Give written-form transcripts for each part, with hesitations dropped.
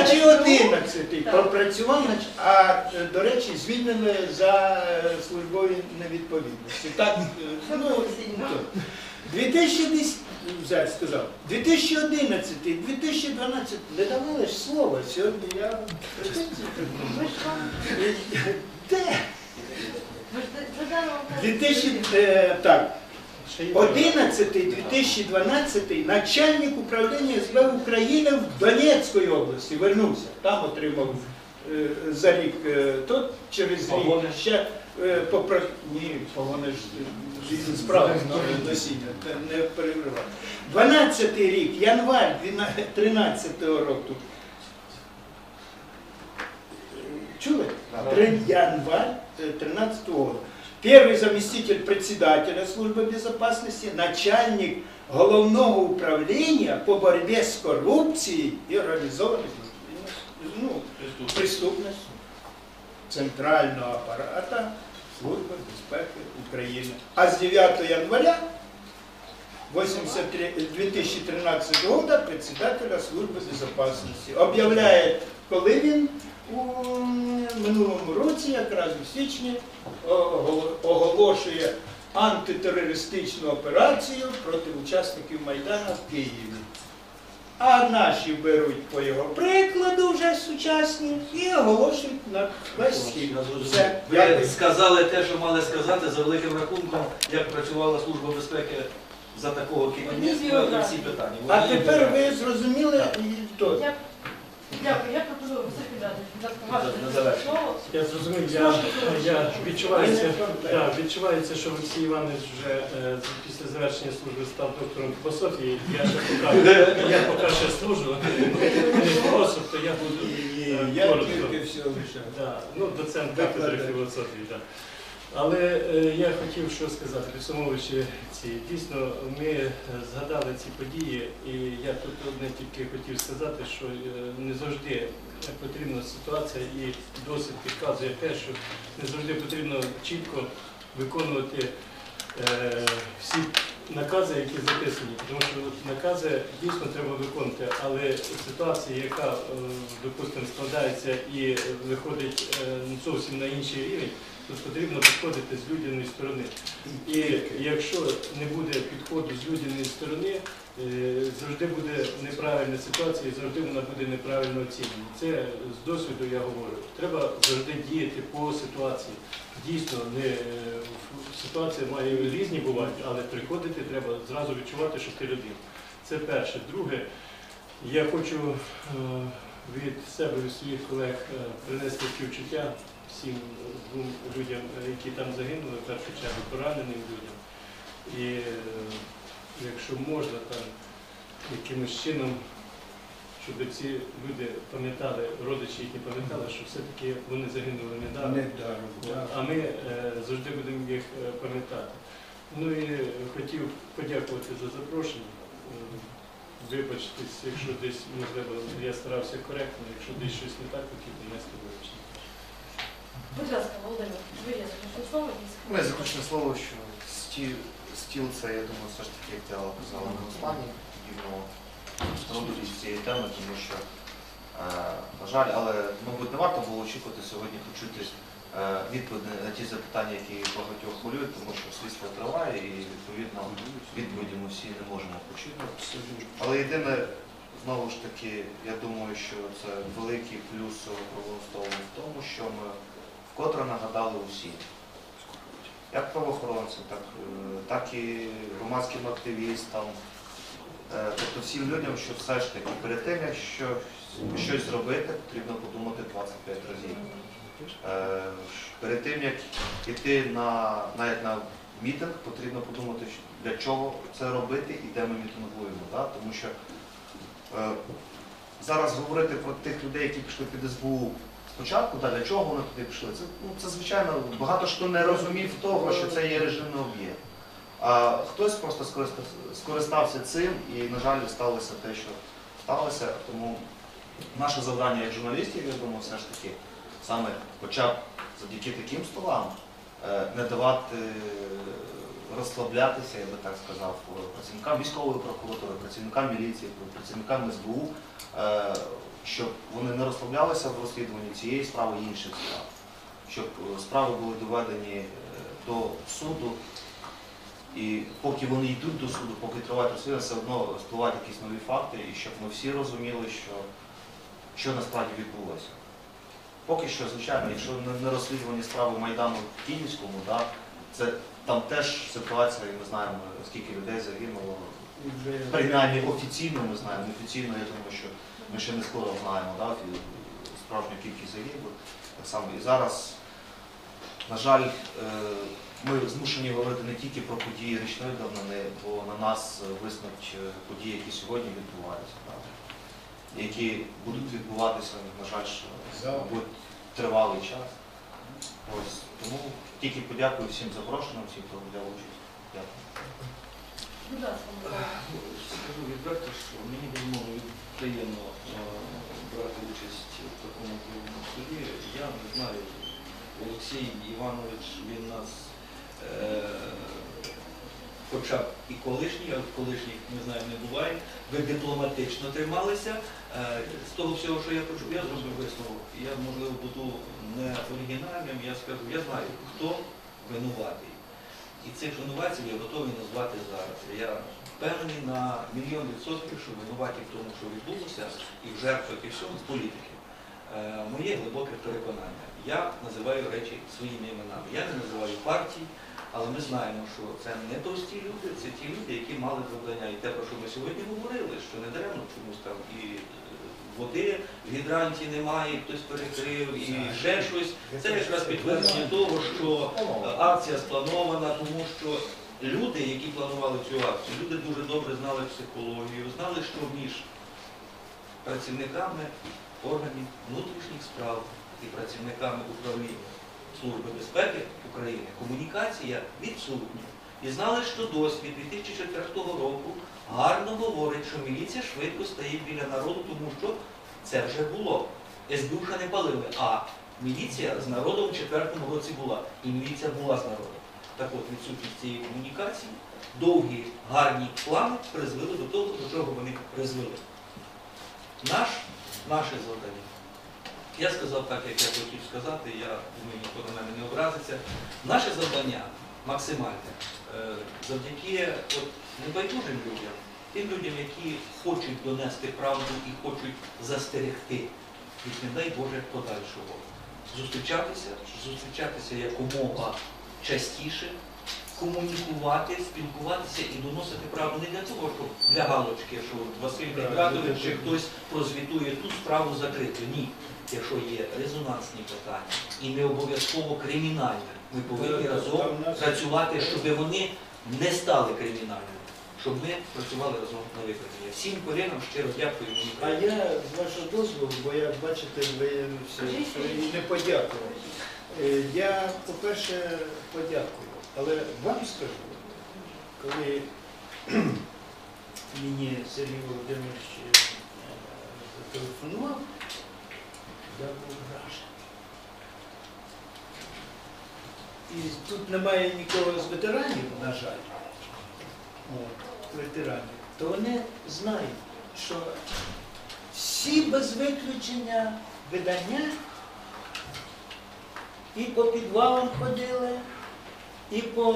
2011 пропрацював, а, до речі, звільнили за службові невідповідності. Так, ну, 2010, зараз сказав, 2011, 2012, не давали ж слова, сьогодні я... Де? 2011-2012 начальник управління СБ України в Донецькій області вернувся. Там отримав за рік, то через рік ще ні, погони ж справи носіння, не перебривав. 12-й рік, январь 13-го року. Чули? Январь 13-го года. Первый заместитель председателя службы безопасности, начальник головного управления по борьбе с коррупцией и организованной преступностью Центрального аппарата Службы безопасности Украины. А с 9 января 2013 года председателя службы безопасности. Объявляет, коли він у минулому році, якраз у січні, оголошує антитерористичну операцію проти учасників Майдану в Києві. А наші беруть по його прикладу вже сучасні і оголошують на весь схід. Ви сказали те, що мали сказати, за великим рахунком, як працювала Служба безпеки за такого керівництва і всі питання. А тепер ви зрозуміли, хто? Дякую, я пропоную ваше слово. Я зрозумів, відчувається, що Олексій Іванович вже після завершення служби став доктором філософії. Я поки ще служу, не філософ, то я буду коротко. Доцент кафедри філософії. Але я хотів що сказати, підсумовуючи ці. Дійсно, ми згадали ці події, і я тут одне тільки хотів сказати, що не завжди потрібна ситуація і досвід підказує те, що не завжди потрібно чітко виконувати всі накази, які записані. Тому що накази дійсно треба виконувати, але ситуація, яка, допустимо, складається і виходить зовсім на інший рівень, тут потрібно підходити з людяної сторони. І якщо не буде підходу з людяної сторони, завжди буде неправильна ситуація і завжди вона буде неправильно оцінена. Це з досвіду я говорю. Треба завжди діяти по ситуації. Дійсно, ситуації має різні бувають, але приходити треба зразу відчувати, що ти людина. Це перше. Друге, я хочу від себе і своїх колег принести співчуття всім людям, які там загинули, в першу чергу пораненим людям. І якщо можна, там якимось чином, щоб ці люди пам'ятали, родичі їхні пам'ятали, що все-таки вони загинули недавно, а ми завжди будемо їх пам'ятати. Ну і хотів подякувати за запрошення. Вибачтесь, якщо десь, можливо, я старався коректно, якщо десь щось не так, хотів донести вибачення. Будь ласка, Володимир, ви є заключне слово? Моє заключне слово, що стіл це, я думаю, все ж таки, як Тяла казала на останній, подібно встановлюють цієї теми, тому що, на жаль, але, мабуть, не варто було очікувати сьогодні почути відповіді на ті запитання, які багатьох хвилюють, тому що слідство триває і, відповідно, відповіді ми всі не можемо почути. Але єдине, знову ж таки, я думаю, що це великий плюс правового столу в тому, що ми вкотре нагадали усім, як правоохоронцям, так і громадським активістам, тобто всім людям, що все ж таки перед тим, як щось зробити, потрібно подумати 25 разів. Перед тим, як йти навіть на мітинг, потрібно подумати, для чого це робити і де ми мітингуємо. Тому що зараз говорити про тих людей, які пішли під СБУ спочатку, для чого вони туди пішли, це звичайно, багато хто не розумів того, що це є режимний об'єкт. А хтось просто скористався цим і, на жаль, сталося те, що сталося. Тому наше завдання як журналістів, я думаю, все ж таки, саме хоча б завдяки таким столам, не давати розслаблятися, я би так сказав, працівникам військової прокуратури, працівникам міліції, працівникам СБУ, щоб вони не розслаблялися в розслідуванні цієї справи і інших справ, щоб справи були доведені до суду, і поки вони йдуть до суду, поки тривають розслідування, все одно спливають якісь нові факти, і щоб ми всі розуміли, що насправді відбулося. Поки що, звичайно, якщо не розслідувані справи Майдану в Київському, да, там теж ситуація, і ми знаємо, скільки людей загинуло. Принаймні офіційно ми знаємо, неофіційно, я думаю, що ми ще не скоро знаємо, да, справжню кількість загиблих. Так само і зараз, на жаль, ми змушені говорити не тільки про події річної давнини, бо на нас виснуть події, які сьогодні відбуваються, да, які будуть відбуватися, на жаль, мабуть, тривалий час. Ось, тому тільки подякую всім запрошеним, всім, хто взяв участь. Дякую. Будь ласка, Микола. Скажу відверто, що мені безумовно приємно брати участь в такому круглому суді. Я не знаю, Олексій Іванович, він нас, хоча б і колишній, а колишніх, не знаю, не буває, ви дипломатично трималися. З того всього, що я почув, я зробив висновок. Я, можливо, буду не оригінальним, я скажу, я знаю, хто винуватий. І цих винуватців я готовий назвати зараз. Я впевнений на 1,000,000%, що винуваті в тому, що відбулося, і в жертвах, і всьому, політики. Моє глибоке переконання. Я називаю речі своїми іменами. Я не називаю партій, але ми знаємо, що це не прості люди, це ті люди, які мали завдання. І те, про що ми сьогодні говорили, що не даремно чомусь там і води в гідранті немає, хтось перекрив, і ще щось. Це якраз підтвердження того, що акція спланована, тому що люди, які планували цю акцію, люди дуже добре знали психологію, знали, що між працівниками органів внутрішніх справ і працівниками управління Служби безпеки України комунікація відсутня. І знали, що досвід 2004 року гарно говорить, що міліція швидко стає біля народу, тому що це вже було. СБУ ще не палили, а міліція з народом у 2004 році була. І міліція була з народом. Так от, відсутність цієї комунікації, довгі, гарні плани призвели до того, до чого вони призвели. Наше завдання. Я сказав так, як я хотів сказати, я думаю, ніхто на мене не образиться. Наше завдання максимальне завдяки небайдужим людям, тим людям, які хочуть донести правду і хочуть застерегти від, не дай Боже, подальшого. Зустрічатися якомога частіше, комунікувати, спілкуватися і доносити правду не для того, щоб для галочки, що Василь Вінкратович чи хтось прозвітує ту справу закриту. Ні. Якщо є резонансні питання і не обов'язково кримінальні, ми повинні разом працювати, щоб вони не стали кримінальними, щоб ми працювали разом на виконання. Всім колегам щиро дякую. А я, з вашого дозволу, бо я, бачите, виявився, що і не подякував. Я, по-перше, подякую. Але вам скажу, коли мені Сергій Володимирович зателефонував, я був вражений. І тут немає нікого з ветеранів, на жаль, ветеранів, то вони знають, що всі без виключення видання і по підвалам ходили, і по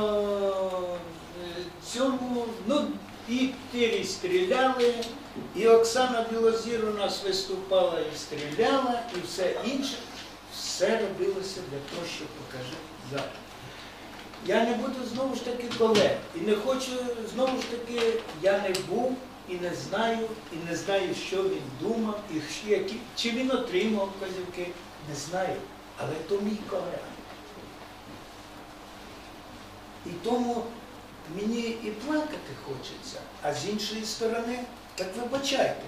цьому, ну, і тирі стріляли, і Оксана Білозір у нас виступала і стріляла, і все інше. Все робилося для того, щоб показати. Я не буду знову ж таки колег. І не хочу, знову ж таки, я не був і не знаю, що він думав, і чи він отримав вказівки, не знаю. Але то мій колега. І тому мені і плакати хочеться, а з іншої сторони, так вибачайте.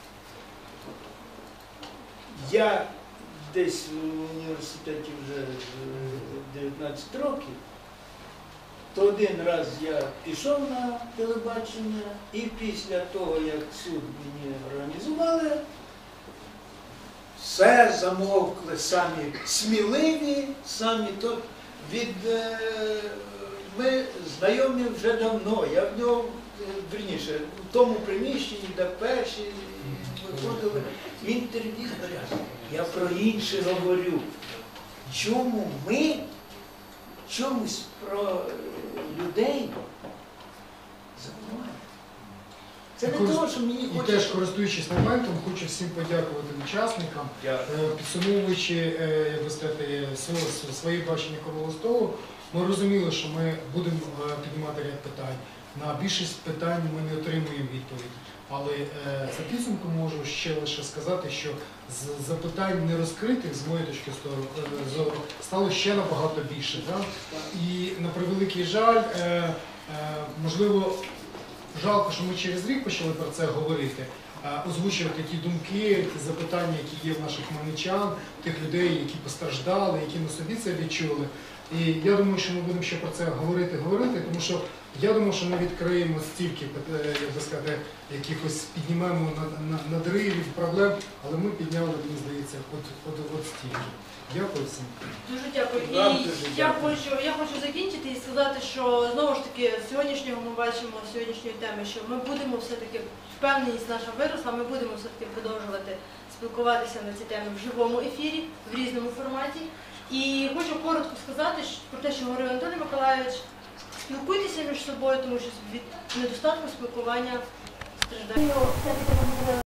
Я десь в університеті вже 19 років, то один раз я пішов на телебачення, і після того, як суд мені організували, все замовкли самі сміливі, самі то ми знайомі вже давно. Я в нього, вірніше, в тому приміщенні, де перші виходили в інтерв'ю. Я про інше говорю. Чому ми чомусь про людей забуваємо? Це не того, що мені І теж, хочеться. користуючись моментом, хочу всім подякувати учасникам. Підсумовуючи, як би сказати, свої бачення круглого столу, ми розуміли, що ми будемо піднімати ряд питань. На більшість питань ми не отримуємо відповідь. Але за підсумком можу ще лише сказати, що з запитань не розкритих, з моєї точки зору, стало ще набагато більше. Да? І на превеликий жаль, можливо, жалко, що ми через рік почали про це говорити, озвучувати ті думки, ті запитання, які є в наших хмельничан, тих людей, які постраждали, які на собі це відчули. І я думаю, що ми будемо ще про це говорити, тому що я думаю, що ми відкриємо стільки, як би сказати, якихось піднімемо надривів, проблем, але ми підняли, мені здається, от стільки. Дякую всім. Дуже дякую. Вам І дуже я дякую. хочу закінчити і сказати, що знову ж таки з сьогоднішнього ми бачимо, з сьогоднішньої теми, що ми будемо все-таки, впевненість наша виросла, ми будемо все-таки продовжувати спілкуватися на ці теми в живому ефірі, в різному форматі. І хочу коротко сказати про те, що говорив Анатолій Миколайович, спілкуйтеся між собою, тому що від недостатку спілкування страждає.